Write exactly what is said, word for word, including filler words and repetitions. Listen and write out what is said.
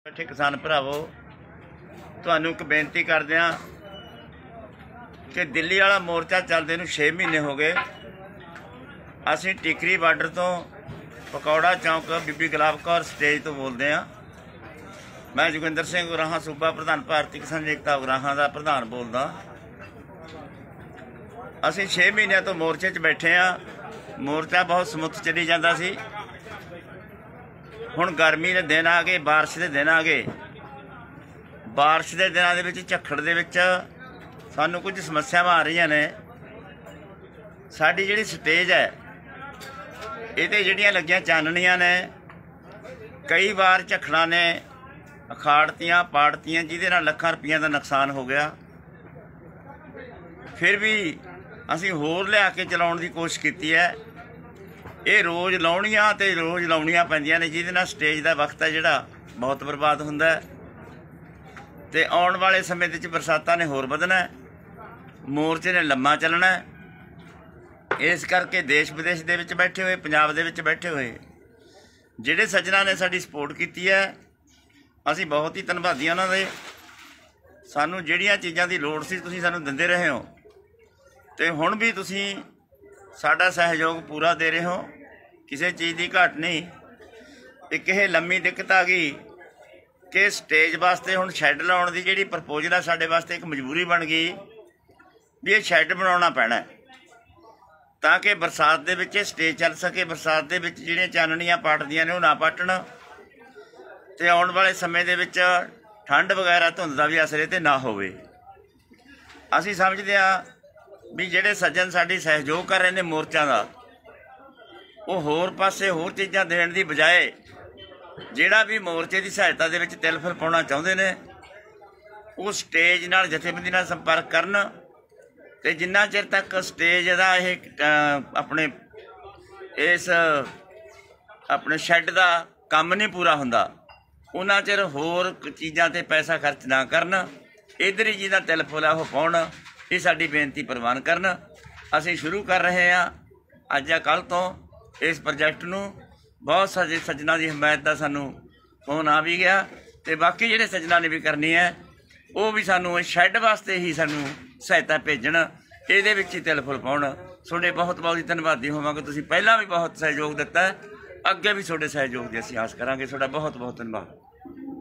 बैठे किसान भरावो तुहानू एक बेनती करदे हां कि दिल्ली वाला मोर्चा चलदे नूं छे महीने हो गए। असीं टिकरी बार्डर तो पकौड़ा चौंक बीबी गुलाब कौर स्टेज तो बोलते हैं। मैं जोगिंदर सिंह उराहां सूबा प्रधान भारती किसान एकता उराहां का प्रधान बोलदा। असीं छे महीनों तो मोर्चे च बैठे हाँ। मोर्चा बहुत समुथ चली जाता सी। हुण गर्मी के दिन आ गए, बारिश के दिन आ गए। बारिश के दिनों के विच झक्खड़ दे विच सानूं कुछ समस्यावां आ रही ने। साडी जिहड़ी स्टेज है इहते जिहड़ियां लगियां चाननियां ने कई बार झक्खड़ां ने अखाड़तियां पाड़तियां जिहदे नाल लखां रुपइयां का नुकसान हो गया। फिर भी असीं होर लिया के चलाउण दी कोशिश कीती है। ये रोज़ लाउणियां ते रोज़ लाउणियां पैंदियां ने जिहदे नाल स्टेज का वक्त है जिहड़ा बहुत बर्बाद हुंदा है। ते आउण वाले समय दे विच बरसातां ने होर वधना है, मोर्चे ने लम्मा चलना है। इस करके देश विदेश दे विच बैठे हुए, पंजाब दे विच बैठे हुए जिहड़े सज्जनां ने साडी सपोर्ट कीती है, असीं बहुत ही धन्नवादी उन्हां दे। सानूं जिहड़ियां चीज़ां दी लोड़ सी तुसीं सानूं दिंदे रहे हो ते हुण भी तुसीं साडा सहयोग पूरा दे रहे हो। किसी चीज़ की घाट नहीं। एक ये लम्मी दिक्कत आ गई कि स्टेज वास्ते हुण शैड लाउण दी जिहड़ी प्रपोजल है साडे वास्ते एक मजबूरी बन गई भी ये शैड बनाउणा पैना ताकि बरसात दे विच स्टेज चल सके। बरसात दे विच जिहड़ियां चाननियां पाटदियां ने वो ना पाटण ते आउण वाले समय दे विच ठंड वगैरह धुंध का भी असर इह ते ना होवे। असीं समझदे हां भी जिहड़े सज्जन साडी सहयोग कर रहे हैं मोर्चा का वो होर पासे होर चीज़ां देण दी बजाए जिहड़ा भी मोर्चे की सहायता दे विच तिल फिल पाउणा चाहुंदे ने वो स्टेज नाल जथेबंदी नाल संपर्क करन ते जिन्ना चिर तक स्टेज दा इह अपने इस अपने शैड का काम नहीं पूरा हुंदा उन्ना चिर होर चीज़ां ते पैसा खर्च ना करन। इधर ही जिहदा तिल फुल है वो पाउण। ये साडी बेनती प्रवान करन। असीं शुरू कर रहे हैं अज या कल तो इस प्रोजैक्ट नूं। बहुत सारे सज्जनां की हमायत का सानूं फोन आ भी गया ते बाकी जिहड़े सज्जनां ने भी करनी है वो भी सानूं शैड वास्ते ही सानूं सहायता भेजण, इहदे विच ही तिल फुल पाउण। तुहाडे बहुत बहुत ही धन्नवादी होवांगे। तुसीं पहलां भी बहुत सहयोग दित्ता है, अगे भी तुहाडे सहयोग की असीं आस करांगे। तुहाडा बहुत बहुत धन्नवाद।